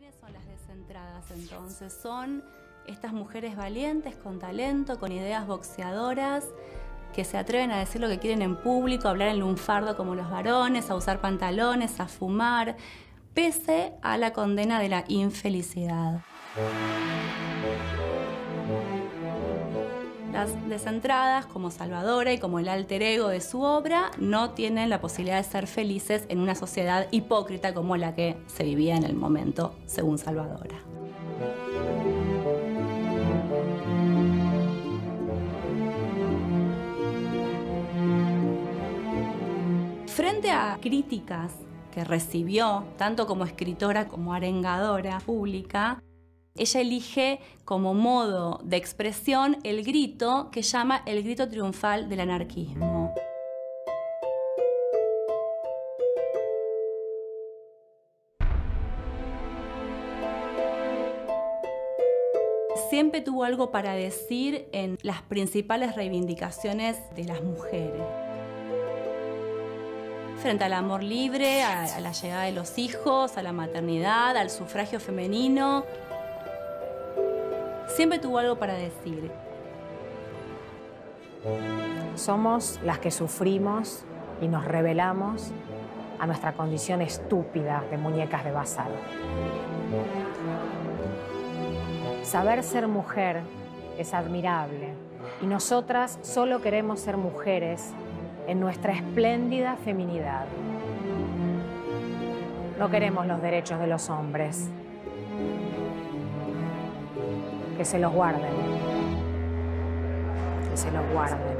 Son las descentradas, entonces son estas mujeres valientes, con talento, con ideas boxeadoras, que se atreven a decir lo que quieren en público, a hablar en lunfardo como los varones, a usar pantalones, a fumar, pese a la condena de la infelicidad. Las descentradas, como Salvadora y como el alter ego de su obra, no tienen la posibilidad de ser felices en una sociedad hipócrita como la que se vivía en el momento, según Salvadora. Frente a críticas que recibió, tanto como escritora como arengadora pública, ella elige como modo de expresión el grito que llama el grito triunfal del anarquismo. Siempre tuvo algo para decir en las principales reivindicaciones de las mujeres. Frente al amor libre, a la llegada de los hijos, a la maternidad, al sufragio femenino. Siempre tuvo algo para decir. Somos las que sufrimos y nos rebelamos a nuestra condición estúpida de muñecas de bazar. Saber ser mujer es admirable y nosotras solo queremos ser mujeres en nuestra espléndida feminidad. No queremos los derechos de los hombres. Que se los guarden. Que se los guarden.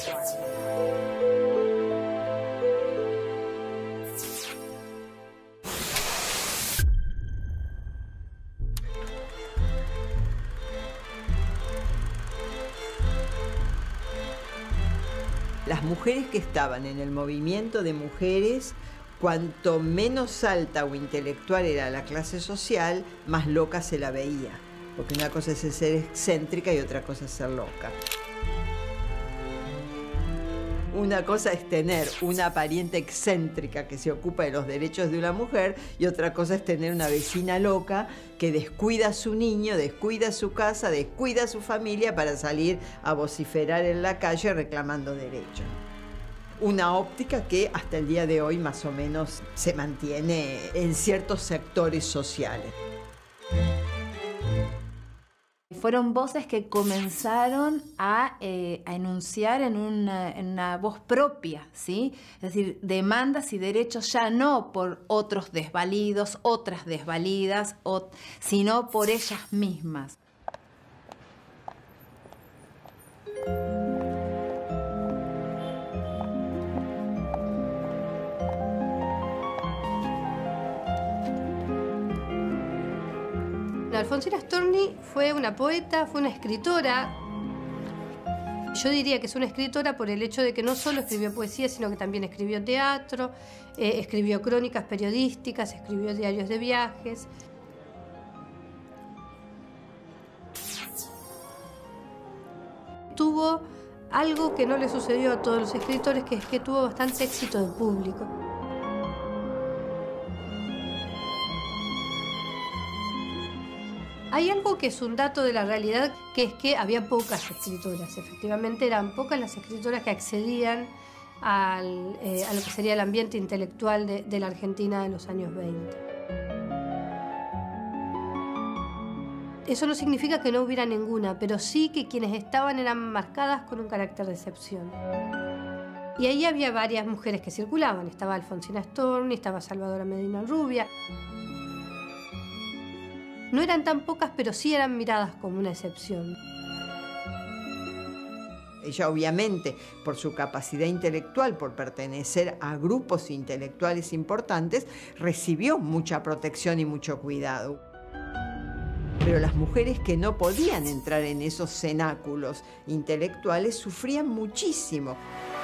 Las mujeres que estaban en el movimiento de mujeres, cuanto menos alta o intelectual era la clase social, más loca se la veía. Porque una cosa es ser excéntrica y otra cosa es ser loca. Una cosa es tener una pariente excéntrica que se ocupa de los derechos de una mujer y otra cosa es tener una vecina loca que descuida a su niño, descuida su casa, descuida a su familia para salir a vociferar en la calle reclamando derechos. Una óptica que hasta el día de hoy más o menos se mantiene en ciertos sectores sociales. Fueron voces que comenzaron a enunciar en una voz propia, ¿sí? Es decir, demandas y derechos ya no por otros desvalidos, otras desvalidas, sino por ellas mismas. Alfonsina Storni fue una poeta, fue una escritora. Yo diría que es una escritora por el hecho de que no solo escribió poesía, sino que también escribió teatro, escribió crónicas periodísticas, escribió diarios de viajes. Tuvo algo que no le sucedió a todos los escritores, que es que tuvo bastante éxito de público. Hay algo que es un dato de la realidad, que es que había pocas escritoras. Efectivamente, eran pocas las escritoras que accedían a lo que sería el ambiente intelectual de la Argentina de los años 20. Eso no significa que no hubiera ninguna, pero sí que quienes estaban eran marcadas con un carácter de excepción. Y ahí había varias mujeres que circulaban. Estaba Alfonsina Storni, estaba Salvadora Medina Rubia. No eran tan pocas, pero sí eran miradas como una excepción. Ella obviamente, por su capacidad intelectual, por pertenecer a grupos intelectuales importantes, recibió mucha protección y mucho cuidado. Pero las mujeres que no podían entrar en esos cenáculos intelectuales sufrían muchísimo.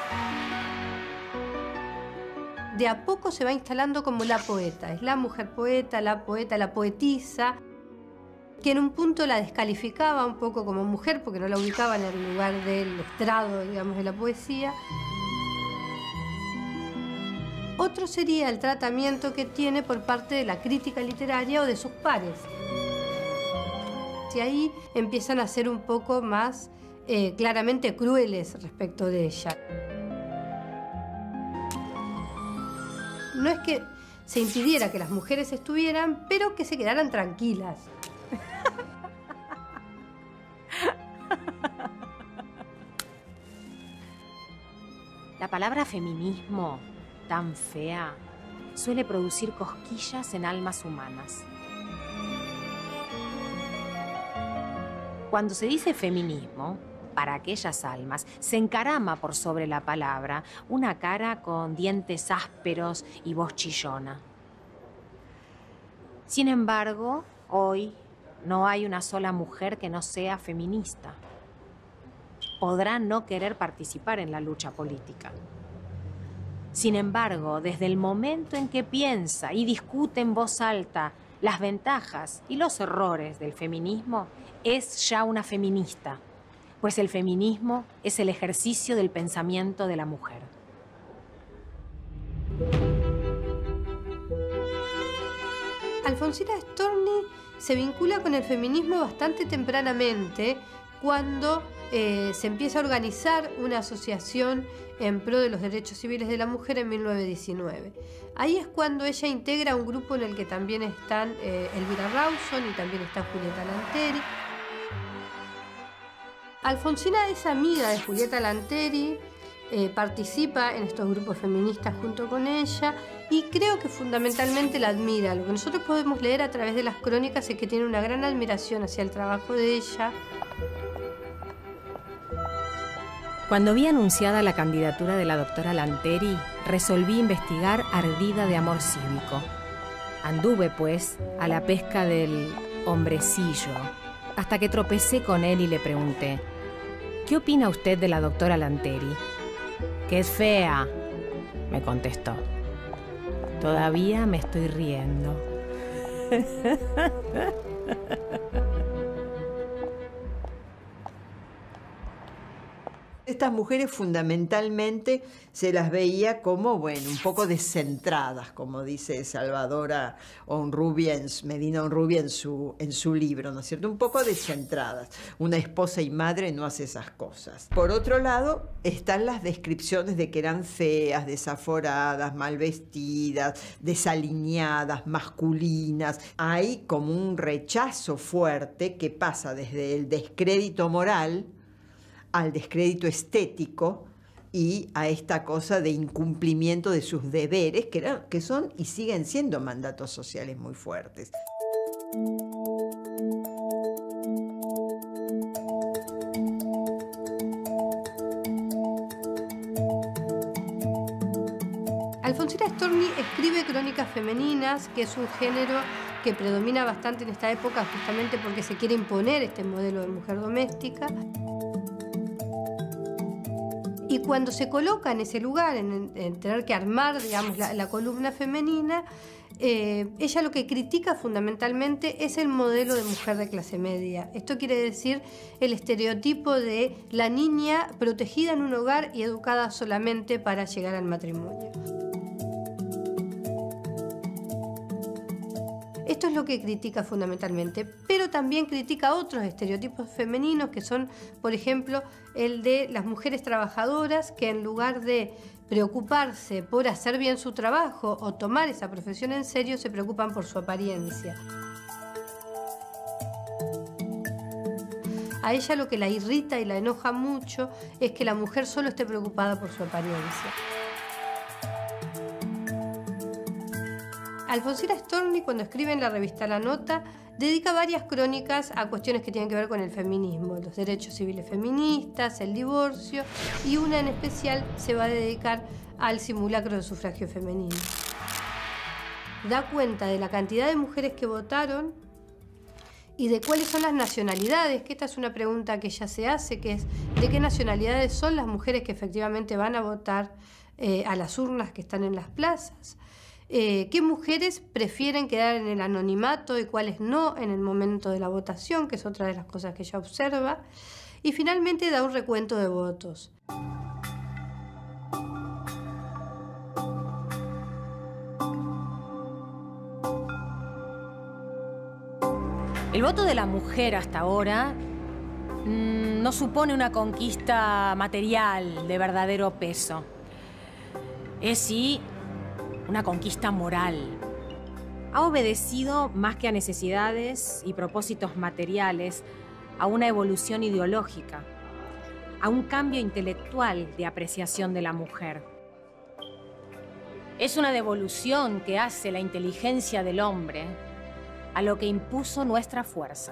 De a poco se va instalando como la poeta. Es la mujer poeta, la poetisa, que en un punto la descalificaba un poco como mujer porque no la ubicaba en el lugar del estrado, digamos, de la poesía. Otro sería el tratamiento que tiene por parte de la crítica literaria o de sus pares. Y ahí empiezan a ser un poco más claramente crueles respecto de ella. No es que se impidiera que las mujeres estuvieran, pero que se quedaran tranquilas. La palabra feminismo, tan fea, suele producir cosquillas en almas humanas. Cuando se dice feminismo, para aquellas almas, se encarama por sobre la palabra una cara con dientes ásperos y voz chillona. Sin embargo, hoy no hay una sola mujer que no sea feminista. Podrá no querer participar en la lucha política. Sin embargo, desde el momento en que piensa y discute en voz alta las ventajas y los errores del feminismo, es ya una feminista, pues el feminismo es el ejercicio del pensamiento de la mujer. Alfonsina Storni se vincula con el feminismo bastante tempranamente, cuando se empieza a organizar una asociación en pro de los derechos civiles de la mujer en 1919. Ahí es cuando ella integra un grupo en el que también están Elvira Rawson y también está Julieta Lanteri. Alfonsina es amiga de Julieta Lanteri, participa en estos grupos feministas junto con ella y creo que fundamentalmente la admira. Lo que nosotros podemos leer a través de las crónicas es que tiene una gran admiración hacia el trabajo de ella. Cuando vi anunciada la candidatura de la doctora Lanteri, resolví investigar ardida de amor cívico. Anduve, pues, a la pesca del hombrecillo, hasta que tropecé con él y le pregunté: ¿qué opina usted de la doctora Lanteri? Que es fea, me contestó. Todavía me estoy riendo. Estas mujeres fundamentalmente se las veía como, bueno, un poco descentradas, como dice Salvadora Honrubia, Medina Honrubia en su libro, ¿no es cierto? Un poco descentradas. Una esposa y madre no hace esas cosas. Por otro lado, están las descripciones de que eran feas, desaforadas, mal vestidas, desalineadas, masculinas. Hay como un rechazo fuerte que pasa desde el descrédito moral al descrédito estético y a esta cosa de incumplimiento de sus deberes, que son y siguen siendo mandatos sociales muy fuertes. Alfonsina Storni escribe crónicas femeninas, que es un género que predomina bastante en esta época justamente porque se quiere imponer este modelo de mujer doméstica. Y cuando se coloca en ese lugar, en tener que armar, digamos, la columna femenina, ella lo que critica fundamentalmente es el modelo de mujer de clase media. Esto quiere decir el estereotipo de la niña protegida en un hogar y educada solamente para llegar al matrimonio. Esto es lo que critica fundamentalmente, pero también critica otros estereotipos femeninos que son, por ejemplo, el de las mujeres trabajadoras que en lugar de preocuparse por hacer bien su trabajo o tomar esa profesión en serio, se preocupan por su apariencia. A ella lo que la irrita y la enoja mucho es que la mujer solo esté preocupada por su apariencia. Alfonsina Storni, cuando escribe en la revista La Nota, dedica varias crónicas a cuestiones que tienen que ver con el feminismo, los derechos civiles feministas, el divorcio, y una en especial se va a dedicar al simulacro de sufragio femenino. Da cuenta de la cantidad de mujeres que votaron y de cuáles son las nacionalidades, que esta es una pregunta que ella se hace, que es de qué nacionalidades son las mujeres que efectivamente van a votar a las urnas que están en las plazas. ¿Qué mujeres prefieren quedar en el anonimato y cuáles no en el momento de la votación?, que es otra de las cosas que ella observa. Y finalmente da un recuento de votos. El voto de la mujer hasta ahora no supone una conquista material de verdadero peso. Es sí una conquista moral. Ha obedecido más que a necesidades y propósitos materiales, a una evolución ideológica, a un cambio intelectual de apreciación de la mujer. Es una devolución que hace la inteligencia del hombre a lo que impuso nuestra fuerza.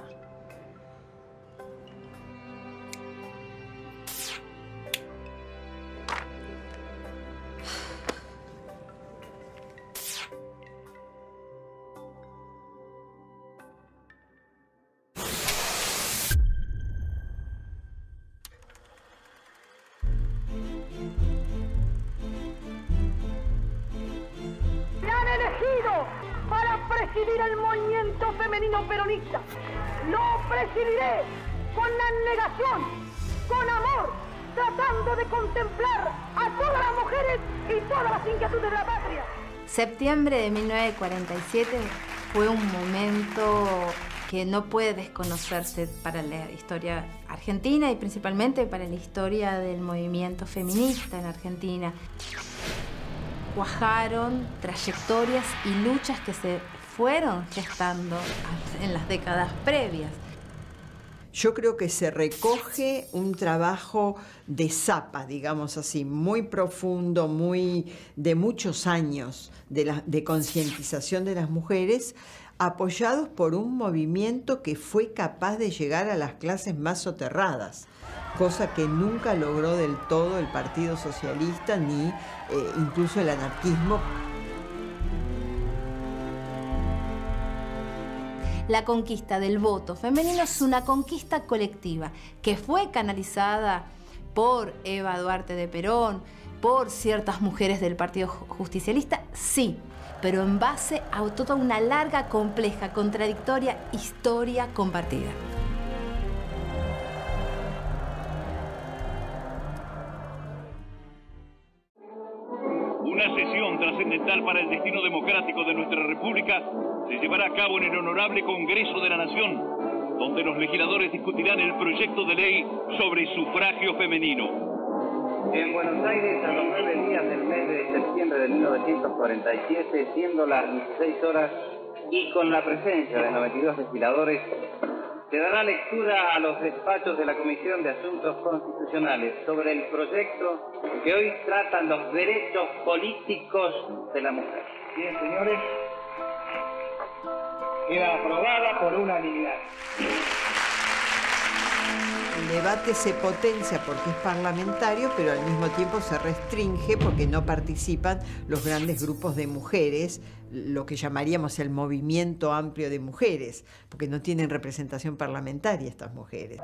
Para presidir el movimiento femenino peronista. Lo presidiré con abnegación, con amor, tratando de contemplar a todas las mujeres y todas las inquietudes de la patria. Septiembre de 1947 fue un momento que no puede desconocerse para la historia argentina y principalmente para la historia del movimiento feminista en Argentina. Cuajaron trayectorias y luchas que se fueron gestando en las décadas previas. Yo creo que se recoge un trabajo de zapa, digamos así, muy profundo, de muchos años de concientización de las mujeres, apoyados por un movimiento que fue capaz de llegar a las clases más soterradas, cosa que nunca logró del todo el Partido Socialista ni incluso el anarquismo. La conquista del voto femenino es una conquista colectiva que fue canalizada por Eva Duarte de Perón, por ciertas mujeres del Partido Justicialista, sí, pero en base a toda una larga, compleja, contradictoria historia compartida. Una sesión trascendental para el destino democrático de nuestra República se llevará a cabo en el Honorable Congreso de la Nación, donde los legisladores discutirán el proyecto de ley sobre sufragio femenino. En Buenos Aires, a los 9 días del mes de septiembre de 1947, siendo las 16 horas y con la presencia de 92 legisladores, se dará lectura a los despachos de la Comisión de Asuntos Constitucionales sobre el proyecto que hoy tratan los derechos políticos de la mujer. Bien, señores, queda aprobada por unanimidad. El debate se potencia porque es parlamentario, pero al mismo tiempo se restringe porque no participan los grandes grupos de mujeres, lo que llamaríamos el movimiento amplio de mujeres, porque no tienen representación parlamentaria estas mujeres.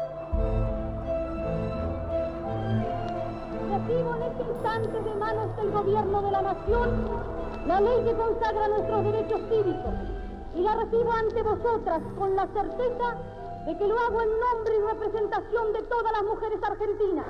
Recibo en este instante de manos del Gobierno de la Nación la ley que consagra nuestros derechos cívicos y la recibo ante vosotras con la certeza de que lo hago en nombre y representación de todas las mujeres argentinas.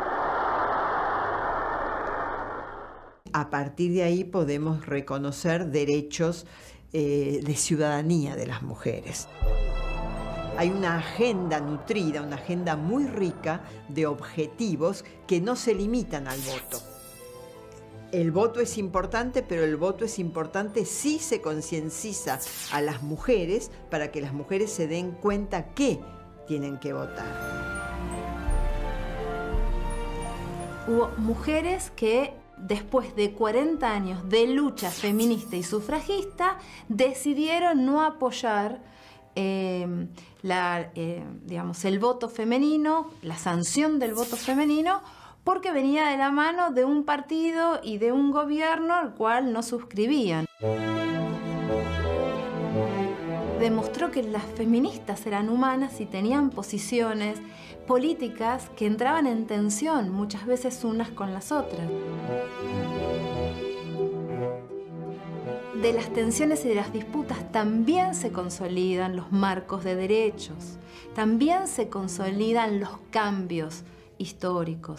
A partir de ahí podemos reconocer derechos de ciudadanía de las mujeres. Hay una agenda nutrida, una agenda muy rica de objetivos que no se limitan al voto. El voto es importante, pero el voto es importante si se concienciza a las mujeres para que las mujeres se den cuenta que tienen que votar. Hubo mujeres que después de 40 años de lucha feminista y sufragista decidieron no apoyar digamos, el voto femenino, la sanción del voto femenino, porque venía de la mano de un partido y de un gobierno al cual no suscribían. Demostró que las feministas eran humanas y tenían posiciones políticas que entraban en tensión, muchas veces unas con las otras. De las tensiones y de las disputas también se consolidan los marcos de derechos, también se consolidan los cambios históricos.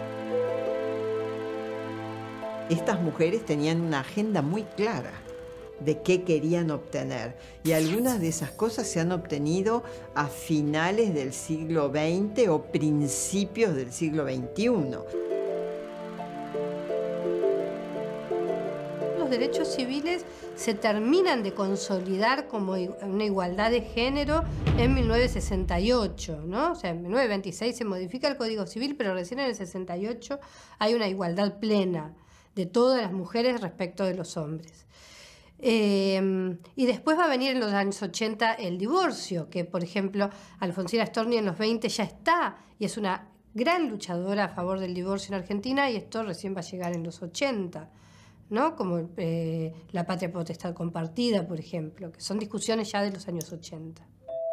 Estas mujeres tenían una agenda muy clara. de qué querían obtener. Y algunas de esas cosas se han obtenido a finales del siglo XX o principios del siglo XXI. Los derechos civiles se terminan de consolidar como una igualdad de género en 1968, ¿no? O sea, en 1926 se modifica el Código Civil, pero recién en el 68 hay una igualdad plena de todas las mujeres respecto de los hombres. Y después va a venir en los años 80 el divorcio, que por ejemplo Alfonsina Storni en los 20 ya está, y es una gran luchadora a favor del divorcio en Argentina, y esto recién va a llegar en los 80, ¿no? Como la patria potestad compartida, por ejemplo, que son discusiones ya de los años 80.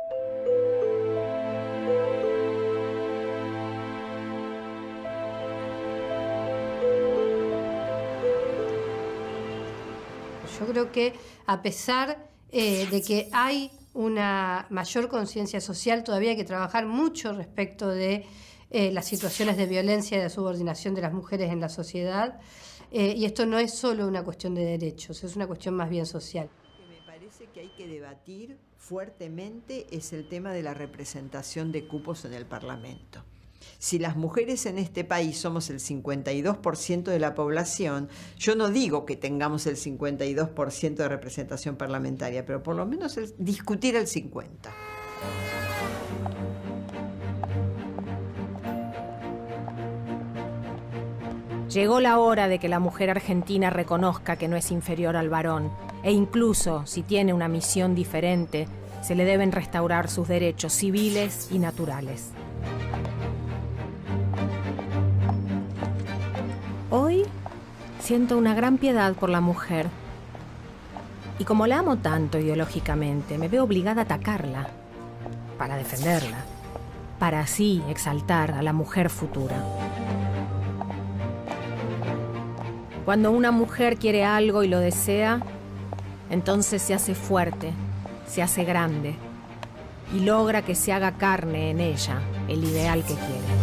Yo creo que a pesar de que hay una mayor conciencia social, todavía hay que trabajar mucho respecto de las situaciones de violencia y de subordinación de las mujeres en la sociedad. Y esto no es solo una cuestión de derechos, es una cuestión más bien social. Lo que me parece que hay que debatir fuertemente es el tema de la representación de cupos en el Parlamento. Si las mujeres en este país somos el 52% de la población, yo no digo que tengamos el 52% de representación parlamentaria, pero por lo menos discutir el 50%. Llegó la hora de que la mujer argentina reconozca que no es inferior al varón, e incluso si tiene una misión diferente, se le deben restaurar sus derechos civiles y naturales. Hoy siento una gran piedad por la mujer. Y como la amo tanto ideológicamente, me veo obligada a atacarla, para defenderla, para así exaltar a la mujer futura. Cuando una mujer quiere algo y lo desea, entonces se hace fuerte, se hace grande y logra que se haga carne en ella el ideal que quiere.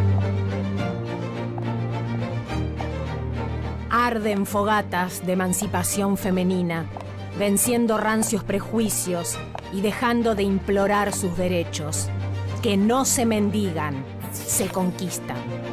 Arden fogatas de emancipación femenina, venciendo rancios prejuicios y dejando de implorar sus derechos, que no se mendigan, se conquistan.